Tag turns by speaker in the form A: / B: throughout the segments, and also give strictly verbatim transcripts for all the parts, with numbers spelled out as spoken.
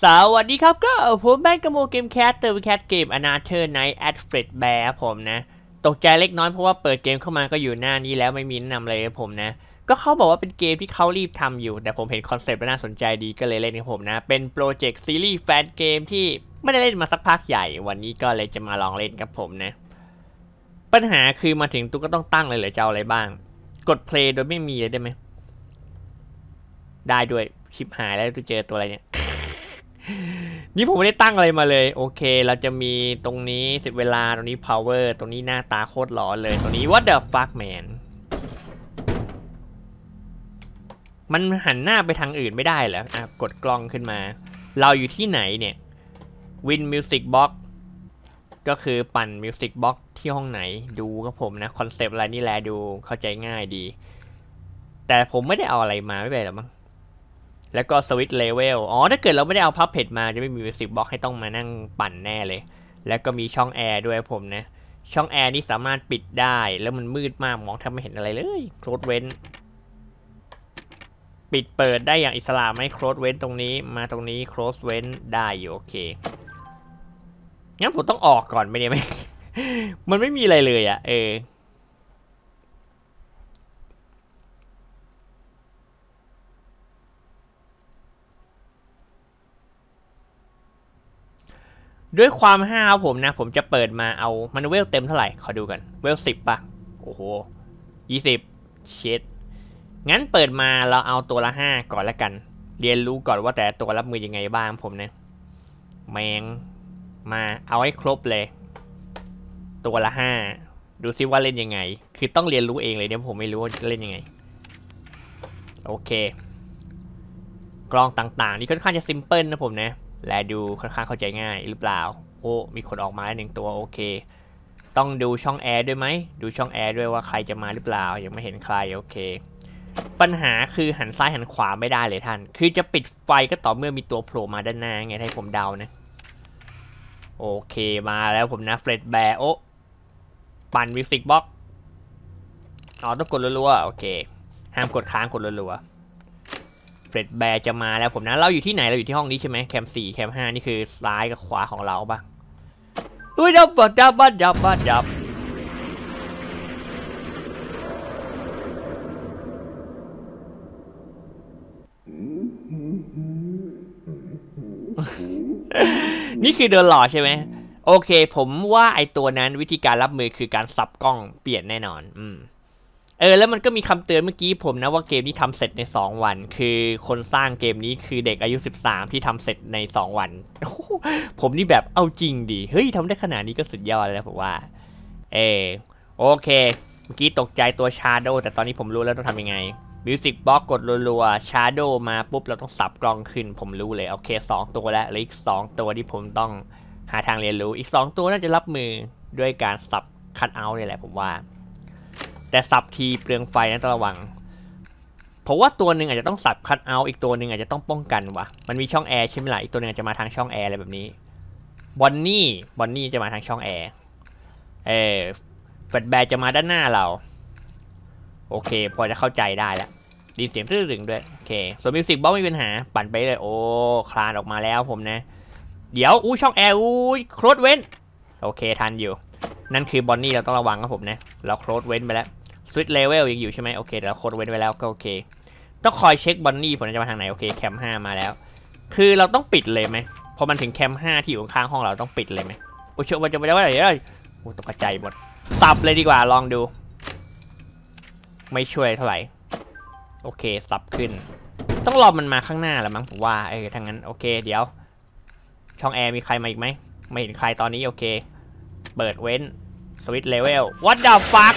A: สวัสดีครับก็ผมแบงก์กโมเกมแคสเตอร์แคสเกม Another Night at Fredbear ผมนะตกใจเล็กน้อยเพราะว่าเปิดเกมเข้ามาก็อยู่หน้านี้แล้วไม่มีแนะนำอะไรผมนะก็เขาบอกว่าเป็นเกมที่เขารีบทำอยู่แต่ผมเห็นคอนเซปต์แล้วน่าสนใจดีก็เลยเล่นกับผมนะเป็นโปรเจกต์ซีรีส์แฟนเกมที่ไม่ได้เล่นมาสักพักใหญ่วันนี้ก็เลยจะมาลองเล่นกับผมนะปัญหาคือมาถึงตุ๊กก็ต้องตั้งเลยเหรอจะเอาอะไรบ้างกดเพลย์โดยไม่มีเลยได้ไหมได้ด้วยชิปหายแล้วtuเจอตัวอะไรเนี่ยนี่ผมไม่ได้ตั้งอะไรมาเลยโอเคเราจะมีตรงนี้เสร็จเวลาตรงนี้ power ตรงนี้หน้าตาโคตรหล่อเลยตรงนี้ what the fuck man มันหันหน้าไปทางอื่นไม่ได้เหรออ่ะกดกล้องขึ้นมาเราอยู่ที่ไหนเนี่ย Win Music Box ก็คือปั่น Music Box ที่ห้องไหนดูกับผมนะคอนเซปต์อะไรนี่แหละดูเข้าใจง่ายดีแต่ผมไม่ได้เอาอะไรมาไม่เป็นไรหรอมั้งแล้วก็สวิตช์เลเวลอ๋อถ้าเกิดเราไม่ได้เอาพับเพจมาจะไม่มีมิวสิกบ็อกให้ต้องมานั่งปั่นแน่เลยแล้วก็มีช่องแอร์ด้วยผมนะช่องแอร์นี่สามารถปิดได้แล้วมันมืดมากมองแทบไม่เห็นอะไรเลยโคลดเว้นปิดเปิดได้อย่างอิสระไหมโคลดเว้นตรงนี้มาตรงนี้โคลดเว้นได้อยู่โอเคงั้นผมต้องออกก่อนไม่ได้ไหม มันไม่มีอะไรเลยอ่ะเออด้วยความห้าวผมนะผมจะเปิดมาเอามันเวลเต็มเท่าไหร่ขอดูกันเวลสิบป่ะโอ้โหยี่สิบเช็ดงั้นเปิดมาเราเอาตัวละห้าก่อนละกันเรียนรู้ก่อนว่าแต่ตัวรับมือยังไงบ้างผมนะแมงมาเอาให้ครบเลยตัวละห้าดูซิว่าเล่นยังไงคือต้องเรียนรู้เองเลยเนี่ยผมไม่รู้ว่าเล่นยังไงโอเคกลองต่างๆนี่ค่อนข้างจะซิมเพิลนะผมนะและดูค่อนข้างเข้าใจง่ายหรือเปล่าโอ้มีคนออกมาหนึ่งตัวโอเคต้องดูช่องแอร์ด้วยไหมดูช่องแอร์ด้วยว่าใครจะมาหรือเปล่ายังไม่เห็นใครโอเคปัญหาคือหันซ้ายหันขวาไม่ได้เลยท่านคือจะปิดไฟก็ต่อเมื่อมีตัวโผล่มาด้านหน้าไงให้ผมเดานะโอเคมาแล้วผมนะเฟรดแบร์โอ้ปั่นมิวสิกบ็อกอ๋อต้องกดรัวๆโอเคห้ามกดค้างกดรัวๆเฟรดแบร์จะมาแล้วผมนะเราอยู่ที่ไหนเราอยู่ที่ห้องนี้ใช่ไหมแคมสี่แคมห้านี่คือซ้ายกับขวาของเราปะอุ้ยดับบัดดับบัดดับบัดดับนี่คือเดินหล่อใช่ไหมโอเคผมว่าไอตัวนั้นวิธีการรับมือคือการสับกล้องเปลี่ยนแน่นอนอืมเออแล้วมันก็มีคำเตือนเมื่อกี้ผมนะว่าเกมนี้ทำเสร็จในสองวันคือคนสร้างเกมนี้คือเด็กอายุสิบสามที่ทำเสร็จในสองวันผมนี่แบบเอาจริงดิเฮ้ยทำได้ขนาดนี้ก็สุดยอดแล้วผมว่าเออโอเคเมื่อกี้ตกใจตัว Shadow แต่ตอนนี้ผมรู้แล้วต้องทำยังไง Music Box กดรัวๆ Shadow มาปุ๊บเราต้องสับกล้องขึ้นผมรู้เลยโอเคสองตัวแล้วเหลืออีกสองตัวที่ผมต้องหาทางเรียนรู้อีกสองตัวน่าจะรับมือด้วยการสับคัทเอาท์นี่แหละผมว่าแต่สับทีเปลืองไฟนะต้องระวังเพราะว่าตัวหนึ่งอาจจะต้องสับคัทเอาท์อีกตัวหนึ่งอาจจะต้องป้องกันวะมันมีช่องแอร์ใช่ไหมล่ะอีกตัวหนึ่งอาจจะมาทางช่องแอร์อะไรแบบนี้บอนนี่บอนนี่จะมาทางช่องแอร์เออเฟรดแบร์จะมาด้านหน้าเราโอเคพอจะเข้าใจได้แล้วดีเสียงตื้อดึงด้วยโอเคส่วนมิวสิกบล็อกไม่มีปัญหาปั่นไปเลยโอ้คลานออกมาแล้วผมนะเดี๋ยวอู้ช่องแอร์อู้โคลดเว้นโอเคทันอยู่นั่นคือบอนนี่เราต้องระวังครับผมนะเราโคลดเว้นไปแล้วสวิตช์เลเวลยังอยู่ใช่ไหมโอเคแต่เราโคลดเว้นไปแล้วก็โอเคต้องคอยเช็คบอนนี่ผมจะมาทางไหนโอเคแคมห้ามาแล้วคือเราต้องปิดเลยไหมพอมันถึงแคมห้าที่อยู่ข้างห้องเราต้องปิดเลยไหมโอ้เชื่อว่าจะไม่ได้ว่าอะไรเลยโอ้ตกใจหมดสับเลยดีกว่าลองดูไม่ช่วยเท่าไหร่โอเคสับขึ้นต้องรอมันมาข้างหน้าแหละมั้งผมว่าเออทางนั้นโอเคเดี๋ยวช่องแอร์มีใครมาอีกไหมไม่เห็นใครตอนนี้โอเคเปิดเว้นสวิตช์เลเวล what the fuck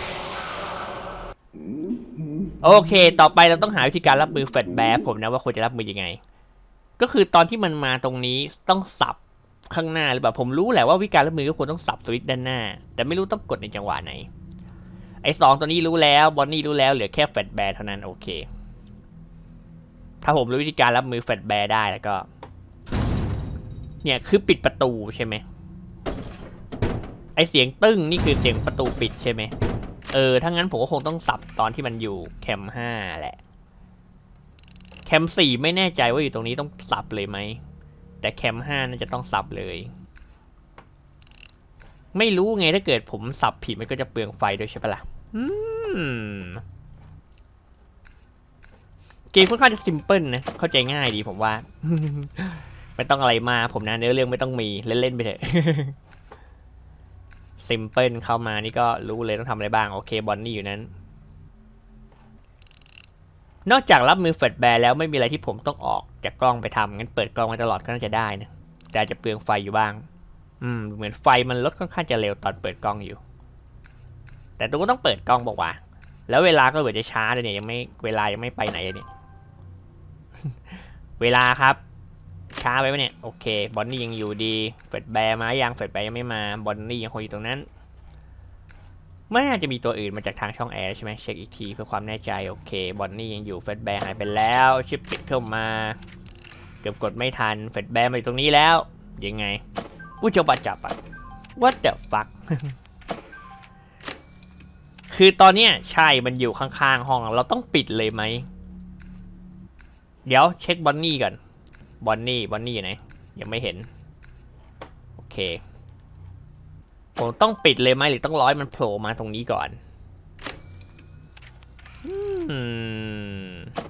A: โอเคต่อไปเราต้องหาวิธีการรับมือเฟรดแบร์ผมนะว่าควรจะรับมือยังไงก็คือตอนที่มันมาตรงนี้ต้องสับข้างหน้าหรือเปล่าผมรู้แหละว่าวิธีการรับมือก็ควรต้องสับสวิตช์ด้านหน้าแต่ไม่รู้ต้องกดในจังหวะไหนไอ้สองตัวนี้รู้แล้วบอนนี่รู้แล้วเหลือแค่เฟรดแบร์เท่านั้นโอเคถ้าผมรู้วิธีการรับมือเฟรดแบร์ได้แล้วก็เนี่ยคือปิดประตูใช่ไหมไอเสียงตึ้งนี่คือเสียงประตูปิดใช่ไหมเออถ้างั้นผมก็คงต้องสับตอนที่มันอยู่แคมห้าแหละแคมสี่ไม่แน่ใจว่าอยู่ตรงนี้ต้องสับเลยไหมแต่แคมห้าน่าจะต้องสับเลยไม่รู้ไงถ้าเกิดผมสับผิดมันก็จะเปลืองไฟด้วยใช่ปะล่ะอืมเกมค่อนข้างจะซิมเพิลนะเข้าใจง่ายดีผมว่า ไม่ต้องอะไรมาผมนะเนื้อเรื่องไม่ต้องมีเล่นๆไปเถอะ ซิมเพิลเข้ามานี่ก็รู้เลยต้องทำอะไรบ้างโอเคบอนนี่อยู่นั้นนอกจากรับมือแฟลชแบร์แล้วไม่มีอะไรที่ผมต้องออกจากกล้องไปทำงั้นเปิดกล้องไว้ตลอดก็น่าจะได้นะแต่อาจจะเปลืองไฟอยู่บ้างอืมเหมือนไฟมันลดค่อนข้างจะเร็วตอนเปิดกล้องอยู่แต่ตัวก็ต้องเปิดกล้องบอกว่าแล้วเวลาก็เหมือนจะช้าเลยเนี่ยยังไม่เวลายังไม่ไปไหนเลยเนี่ย เวลาครับช้าไปปะเนี่ยโอเคบอนนี่ยังอยู่ดีแฟลชแบร์มายังแฟลชแบร์ยังไม่มาบอนนี่ยังคงอยู่ตรงนั้นไม่น่าจะมีตัวอื่นมาจากทางช่องแอร์ใช่ไหมเช็คอีกทีเพื่อความแน่ใจโอเคบอนนี่ยังอยู่แฟลชแบร์หายไปแล้วชิปปิดเข้ามาเกือบกดไม่ทันแฟลชแบร์มาอยู่ตรงนี้แล้วยังไงผู้เจ้าบัตจับอะ what the fuck คือตอนเนี้ยใช่มันอยู่ข้างๆห้องเราต้องปิดเลยไหมเดี๋ยวเช็คบอนนี่ก่อนบอนนี่บอนนี่อยู่ไหนยังไม่เห็นโอเคผมต้องปิดเลยไหมหรือต้องร้อยมันโผล่มาตรงนี้ก่อนอืม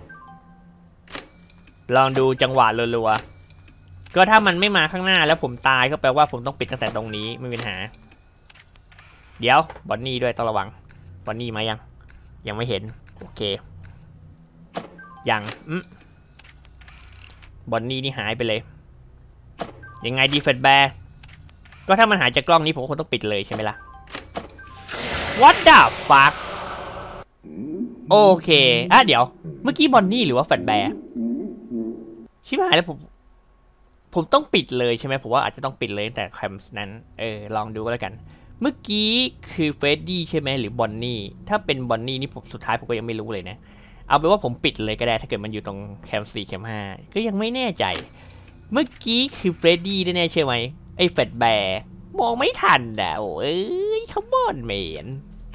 A: ลองดูจังหวะรัวๆก็ถ้ามันไม่มาข้างหน้าแล้วผมตายก็แปลว่าผมต้องปิดตั้งแต่ตรงนี้ไม่มีปัญหาเดี๋ยวบอนนี่ด้วยต้องระวังบอนนี่มายังยังไม่เห็นโอเคยังอืมบอนนี่นี่หายไปเลยยังไงดีแฟลชแบร์ก็ถ้ามันหายจากกล้องนี้ผมคงต้องปิดเลยใช่ไหมล่ะ What the fuck โอเคอ่ะเดี๋ยวเมื่อกี้บอนนี่หรือว่าแฟลชแบร์ชิบหายแล้วผมผมต้องปิดเลยใช่ไหมผมว่าอาจจะต้องปิดเลยแต่แคมส์นั้นเออลองดูก็แล้วกันเมื่อกี้คือเฟรดดี้ใช่ไหมหรือบอนนี่ถ้าเป็นบอนนี่นี่ผมสุดท้ายผมก็ยังไม่รู้เลยนะเอาเป็นว่าผมปิดเลยก็ได้ถ้าเกิดมันอยู่ตรงแคมสี่แคมห้าก็ยังไม่แน่ใจเมื่อกี้คือเฟรดดี้แน่ๆใช่ไหมไอ้แฟลชแบร์มองไม่ทันอ่ะโอ้ยคัมอนแมน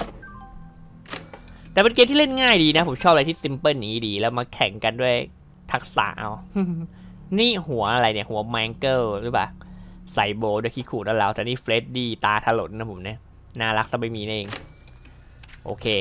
A: แต่เป็นเกมที่เล่นง่ายดีนะผมชอบอะไรที่ซิมเพิลนี้ดีแล้วมาแข่งกันด้วยทักษะเอา นี่หัวอะไรเนี่ยหัวแมงเกิลหรือเปล่าใส่โบด้วยขี้ขู่แล้วแล้วแต่นี่เฟรดดี้ตาถลนนะผมเนี่ยน่ารักซะไม่มีเองโอเค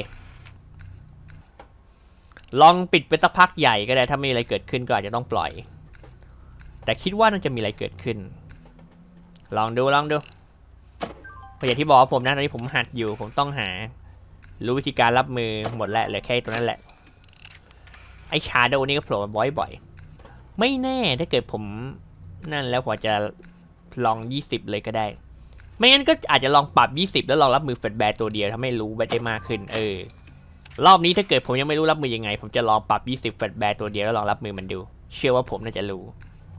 A: ลองปิดไปสักพักใหญ่ก็ได้ถ้าไม่มีอะไรเกิดขึ้นก็อาจจะต้องปล่อยแต่คิดว่าน่าจะมีอะไรเกิดขึ้นลองดูลองดูเพราะอย่างที่บอกผมนะตอนนี้ผมหัดอยู่ผมต้องหารู้วิธีการรับมือหมดแล้วเหลือแค่ตัวนั้นแหละไอชาโดนี่ก็โผล่มาบ่อยๆไม่แน่ถ้าเกิดผมนั่นแล้วผมจะลองยี่สิบเลยก็ได้ไม่งั้นก็อาจจะลองปรับยี่สิบแล้วลองรับมือแฟลชแบร์ตัวเดียวทำให้รู้ไปได้มากขึ้นเออรอบนี้ถ้าเกิดผมยังไม่รู้รับมือยังไงผมจะลองปรับยี่สิบแฟลชแบร์ตัวเดียวแล้วลองรับมือมันดูเชื่อว่าผมน่าจะรู้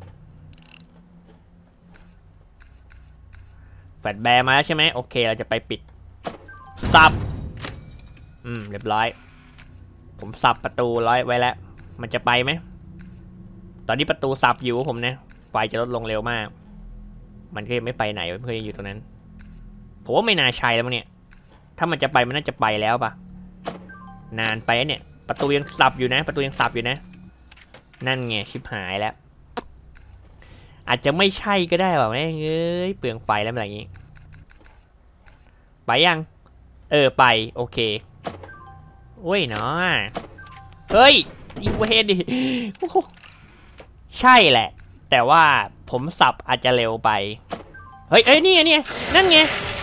A: แฟลชแบร์มาแล้วใช่ไหมโอเคเราจะไปปิดซับอืมเรียบร้อยผมสับประตูร้อยไว้แล้วมันจะไปไหมตอนนี้ประตูสับอยู่ผมนะไฟจะลดลงเร็วมากมันก็ยังไม่ไปไหนเพื่อนยังอยู่ตรงนั้นผมว่าไม่น่าใช่แล้วมั้งเนี่ยถ้ามันจะไปมันน่าจะไปแล้วปะนานไปเนี่ยประตูยังสับอยู่นะประตูยังสับอยู่นะนั่นไงชิบหายแล้วอาจจะไม่ใช่ก็ได้แบบนี้เอ้ยเปลืองไฟแล้วอะไรอย่างงี้ไปยังเออไปโอเคโอ้ยเนาะเฮ้ยอีเวนดิใช่แหละแต่ว่าผมสับอาจจะเร็วไปเฮ้ยเอ้ยนี่ไงนี่นั่นไง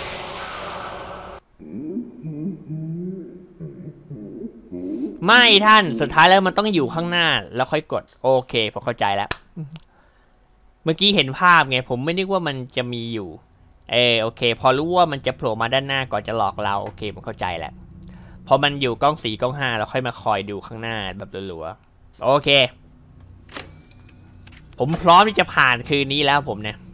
A: ไม่ท่านสุดท้ายแล้วมันต้องอยู่ข้างหน้าแล้วค่อยกดโอเคผมเข้าใจแล้วเมื่อกี้เห็นภาพไงผมไม่นึกว่ามันจะมีอยู่เออโอเคพอรู้ว่ามันจะโผล่มาด้านหน้าก่อนจะหลอกเราโอเคผมเข้าใจแล้วพอมันอยู่กล้องสี่กล้องห้าเราค่อยมาคอยดูข้างหน้าแบบรัวๆโอเคผมพร้อมที่จะผ่านคืนนี้แล้วผมเนี่ย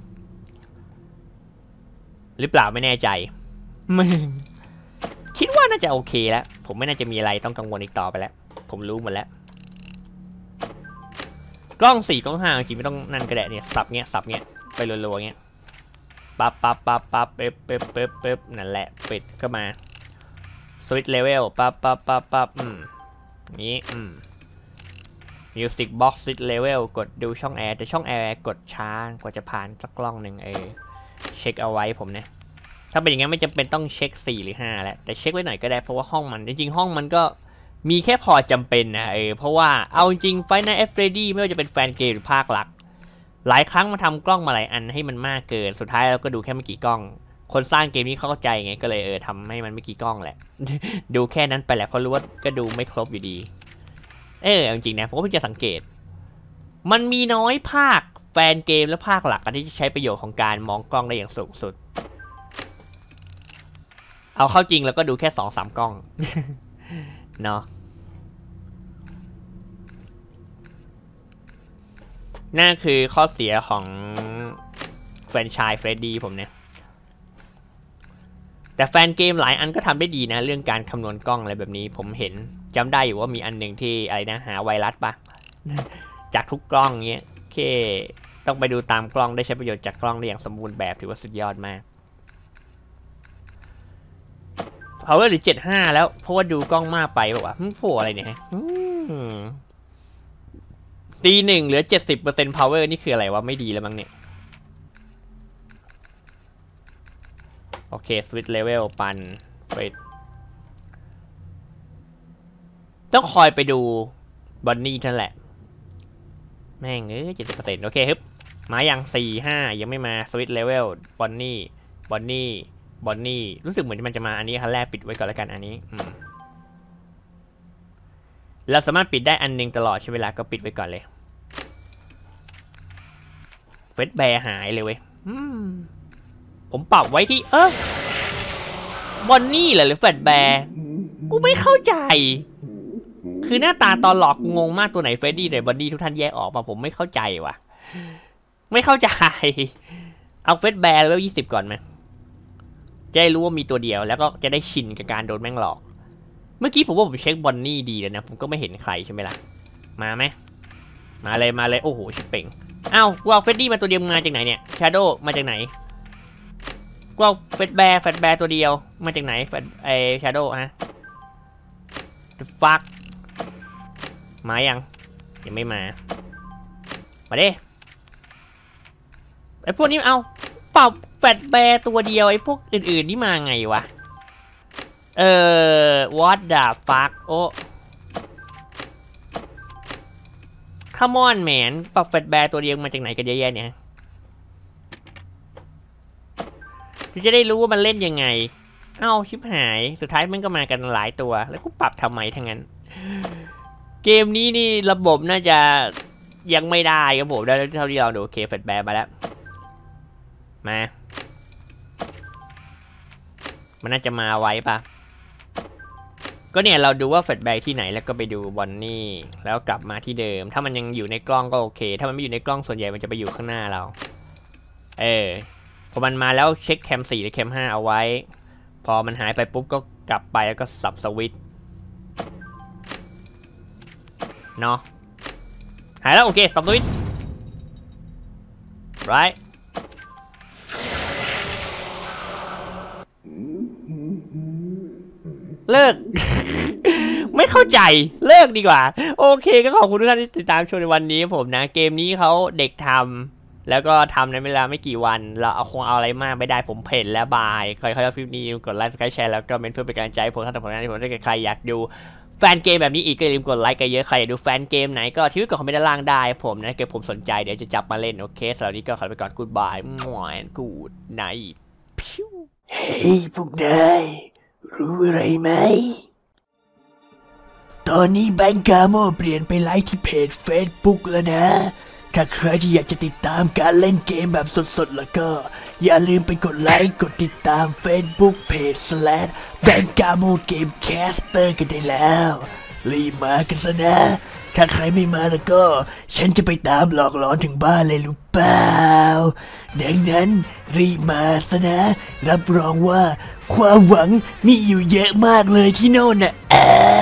A: หรือเปล่าไม่แน่ใจไม่คิดว่าน่าจะโอเคแล้วผมไม่น่าจะมีอะไรต้องกังวลอีกต่อไปแล้วผมรู้หมดแล้วกล้องสี่กล้องห้าจริงไม่ต้องนั่นก็ได้เนี่ยสับเงี้ยสับเงี้ยไปรัวๆเงี้ยปั๊บปั๊บปั๊บปั๊บเป๊บเป๊บเป๊บเป๊บนั่นแหละปิดก็มาสวิตช์เลเวลปั๊บปั๊บปั๊บปั๊บอืมนี้อืม Music Box Switch Level กดดูช่องแอร์แต่ช่องแอร์กดช้ากว่าจะผ่านสักกล้องหนึ่งเออเช็คเอาไว้ผมเนี่ยถ้าเป็นอย่างนั้นไม่จำเป็นต้องเช็คสี่หรือห้าแล้วแต่เช็คไว้หน่อยก็ได้เพราะว่าห้องมันจริงๆห้องมันก็มีแค่พอจำเป็นนะเออเพราะว่าเอาจริง Five Nights at Freddy ไม่ว่าจะเป็นแฟนเกมหรือภาคหลักหลายครั้งมาทำกล้องมาหลายอันให้มันมากเกินสุดท้ายเราก็ดูแค่ไม่กี่กล้องคนสร้างเกมนี้เข้าใจไงก็เลยเออทำให้มันไม่กี่กล้องแหละ ดูแค่นั้นไปแหละเพราะรู้ว่าก็ดูไม่ครบอยู่ดีเออจริงๆนะผมก็เพิ่งจะสังเกตมันมีน้อยภาคแฟนเกมและภาคหลักที่จะใช้ประโยชน์ของการมองกล้องได้อย่างสูงสุดเอาเข้าจริงแล้วก็ดูแค่สองสามกล้อง เนาะนั่นคือข้อเสียของแฟรนไชส์เฟรดดี้ผมเนี่ยแต่แฟนเกมหลายอันก็ทำได้ดีนะเรื่องการคำนวณกล้องอะไรแบบนี้ผมเห็นจำได้อยู่ว่ามีอันหนึ่งที่อะไรนะหาไวรัสปะ จากทุกกล้องเงี้ยโอเคต้องไปดูตามกล้องได้ใช้ประโยชน์จากกล้องได้อย่างสมบูรณ์แบบถือว่าสุดยอดมากเอาไว้หรือเจ็ดห้าแล้วเพราะว่าดูกล้องมากไปบอกว่าโผล่อะไรเนี่ยตีหนึ่งเหลือเจ็ดสิบเปอร์เซ็นต์ power นี่คืออะไรวะไม่ดีแล้วมั้งเนี่ยโอเค switch level ปันไปต้องคอยไปดูบอนนี่นั่นแหละแม่งเอ้ยเจ็ดสิบเปอร์เซ็นต์โอเคครับมาอย่างสี่ห้ายังไม่มา switch level บอนนี่บอนนี่บอนนี่รู้สึกเหมือนมันจะมาอันนี้คันแรกปิดไว้ก่อนแล้วกันอันนี้เราสามารถปิดได้อันนึงตลอดใช้เวลาก็ปิดไว้ก่อนเลยเฟสแบร์หายเลยเว้ยผมปรับไว้ที่เออบอนนี่เหรอหรือเฟสแบร์กูไม่เข้าใจคือหน้าตาตอนหลอกงงมากตัวไหนเฟรดดี้ไหนบอนนี่ทุกท่านแยกออกมาผมไม่เข้าใจว่ะไม่เข้าใจเอาเฟสแบร์แล้วยี่สิบก่อนไหมจะได้รู้ว่ามีตัวเดียวแล้วก็จะได้ชินกับการโดนแม่งหลอกเมื่อกี้ผมว่าผมเช็คบอนนี่ดีแล้วนะผมก็ไม่เห็นใครใช่ไหมล่ะมาไหมมาเลยมาเลยโอ้โหชิบเป่งอ้าวกวางเฟดดี้มาตัวเดียวมาจากไหนเนี่ยชาโดว์มาจากไหนกวางเฟดแบร์เฟดแบร์ตัวเดียวมาจากไหนเฟดไอชาโดว์ฮะ The fuck มายังยังไม่มามาดิไอพวกนี้เอาเปล่าแฟดแบร์ตัวเดียวไอพวกอื่นๆนี่มาไงวะเออ what the fuck โอ้ come on man ปรับแฟดแบร์ตัวเดียวมาจากไหนกันเยอะแยะเนี่ยจะได้รู้ว่ามันเล่นยังไงเอ้าชิบหายสุดท้ายมันก็มากันหลายตัวแล้วกูปรับทำไมทั้งนั้นเกมนี้นี่ระบบน่าจะยังไม่ได้ครับผมได้เท่าที่เราดูโอเคแฟดแบร์มาแล้วมามันน่าจะมาไว้ปะก็เนี่ยเราดูว่าแฟลชแบ็กที่ไหนแล้วก็ไปดูบอนนี่แล้วกลับมาที่เดิมถ้ามันยังอยู่ในกล้องก็โอเคถ้ามันไม่อยู่ในกล้องส่วนใหญ่มันจะไปอยู่ข้างหน้าเราเออพอมันมาแล้วเช็คแคมสี่หรือแคมห้าเอาไว้พอมันหายไปปุ๊บก็กลับไปแล้วก็สับสวิตช์เนาะหายแล้วโอเคสับสวิตช์ rightเลิก ไม่เข้าใจเลิกดีกว่าโอเคก็ขอบคุณทุกท่านที่ติดตามชมในวันนี้ผมนะเกมนี้เขาเด็กทำแล้วก็ทำในเวลาไม่กี่วันเราเอาคงเอาอะไรมากไม่ได้ผมเพ่นแล้วบายใครใครชอบคลิปนี้กดไลค์กดแชร์แล้วก็เมนเพื่อเป็นกำลังใจผมทำผลงานที่ผมถ้าเกิดใครอยากดูแฟนเกมแบบนี้อีกก็อย่าลืมกดไลค์กันเยอะใครอยากดูแฟนเกมไหนก็ทิ้งไว้ก่อนคอมเมนต์ด้านล่างได้ผมนะเกิดผมสนใจเดี๋ยวจะจับมาเล่นโอเคสำหรับนี้ก็ขอไปก่อนกูดบายหมอนกูดไนท์พิ้วเฮ้ยพวกนายรู้อะไรไหมตอนนี้แบงก์กาโมเปลี่ยนไปไลฟ์ที่เพจ Facebook แล้วนะถ้าใครที่อยากจะติดตามการเล่นเกมแบบสดๆแล้วก็อย่าลืมไปกดไลค์กดติดตาม Facebook เพจ slash แบงก์กาโมเกมแคสเตอร์กันได้แล้วรีบมากันซะนะถ้าใครไม่มาแล้วก็ฉันจะไปตามหลอกหลอนถึงบ้านเลยรู้เปล่าดังนั้นรีบมาซะนะรับรองว่าความหวังมีอยู่เยอะมากเลยที่โน่นน่ะ